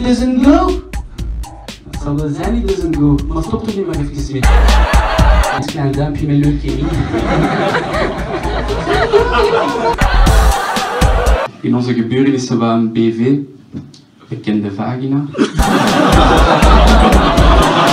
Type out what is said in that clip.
doesn't go. Dat zal wel zijn, it doesn't go. Maar stop er nu maar even mee. Een klein duimpje met leuk in. In onze gebeurtenissen van BV, bekende vagina.